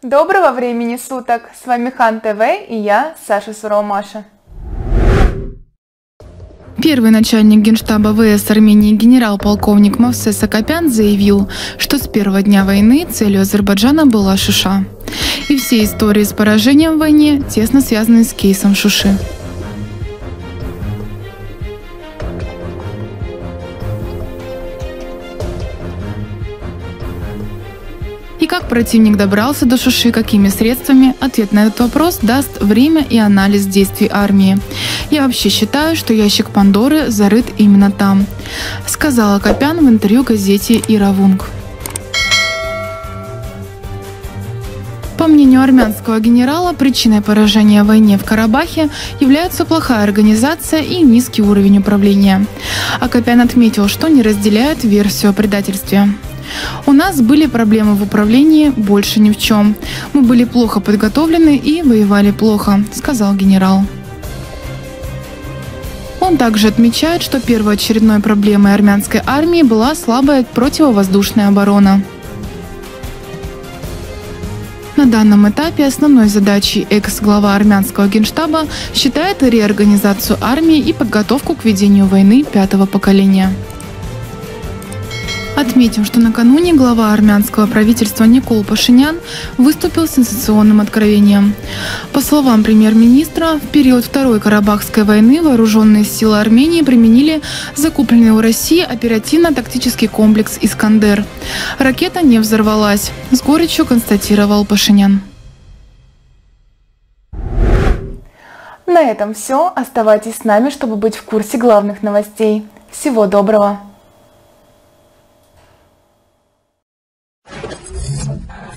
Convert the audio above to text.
Доброго времени суток! С вами Хан ТВ и я, Саша Сурова Маша. Первый начальник Генштаба ВС Армении генерал-полковник Мовсес Акопян заявил, что с первого дня войны целью Азербайджана была Шуша. И все истории с поражением в войне тесно связаны с кейсом Шуши. И как противник добрался до Шуши, какими средствами, ответ на этот вопрос даст время и анализ действий армии. «Я вообще считаю, что ящик Пандоры зарыт именно там», сказал Акопян в интервью газете «Иравунг». По мнению армянского генерала, причиной поражения в войне в Карабахе являются плохая организация и низкий уровень управления. Акопян отметил, что не разделяет версию о предательстве. «У нас были проблемы в управлении, больше ни в чем. Мы были плохо подготовлены и воевали плохо», сказал генерал. Он также отмечает, что первоочередной проблемой армянской армии была слабая противовоздушная оборона. На данном этапе основной задачей экс-глава армянского генштаба считает реорганизацию армии и подготовку к ведению войны пятого поколения. Отметим, что накануне глава армянского правительства Никол Пашинян выступил с сенсационным откровением. По словам премьер-министра, в период Второй Карабахской войны вооруженные силы Армении применили закупленный у России оперативно-тактический комплекс «Искандер». Ракета не взорвалась, с горечью констатировал Пашинян. На этом все. Оставайтесь с нами, чтобы быть в курсе главных новостей. Всего доброго!